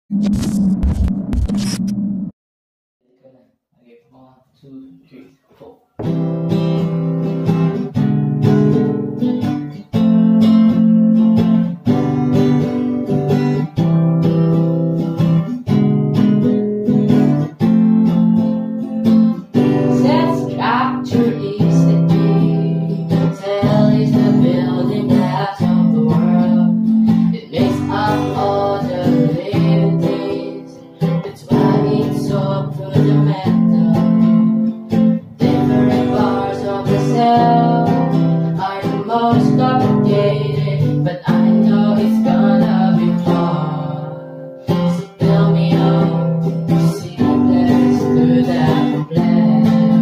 Okay, 1, 2, 3, 4. But I know it's gonna be fun. So fill me up, see let's do that plan.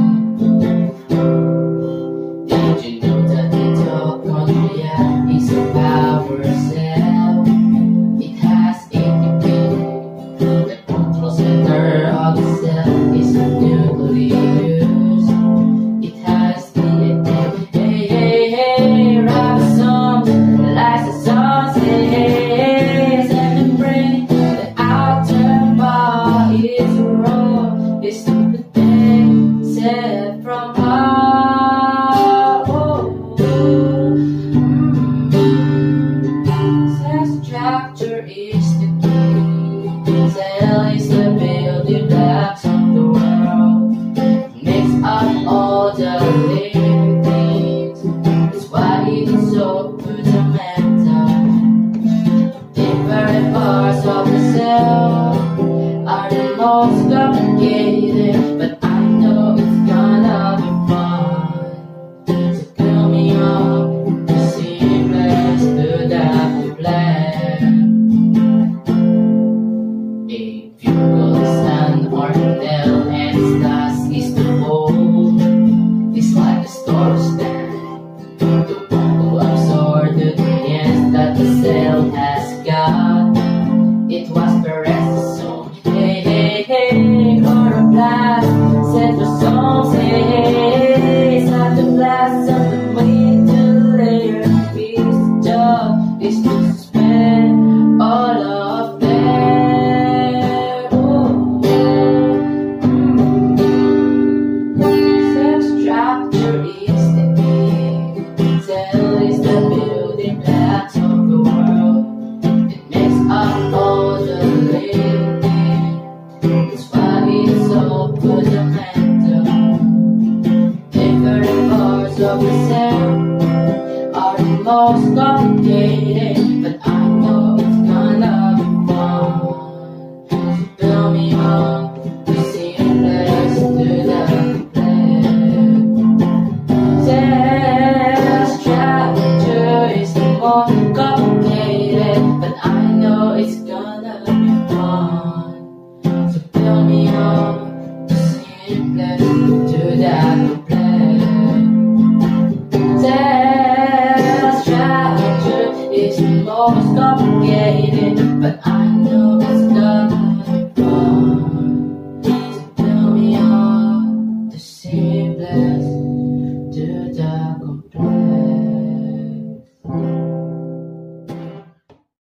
Did you know that mitochondria is a power cell? It has ATP. The control center of the cell is a nucleus. It has DNA. Ribosomes, Lysosomes, and the brain. The outer body is raw. It's the thing set from Cell structure is the key. Cell is the building blocks of the world. It makes up all the living things. That's why it is so fundamental. Different parts of the cell are the most complicated, but I know it's gonna be fun. So fill me up, see let's do that plan. A fuel is an organelle and its task is to hold. It's like a storage stand to absorb the nutrients that the cell has got. It was the ribosome, chloroplast, centrosomes, cytoplasm, the middle layer. Its job is to suspend all of them. Cell structure is the key. Cell is the building blocks of the world. It makes up all the living things. That's why it's so fundamental. Different parts of the cell are the most complicated, but I know it's gonna be fun. So fill me up, see let's do that plan. Cell structure is the most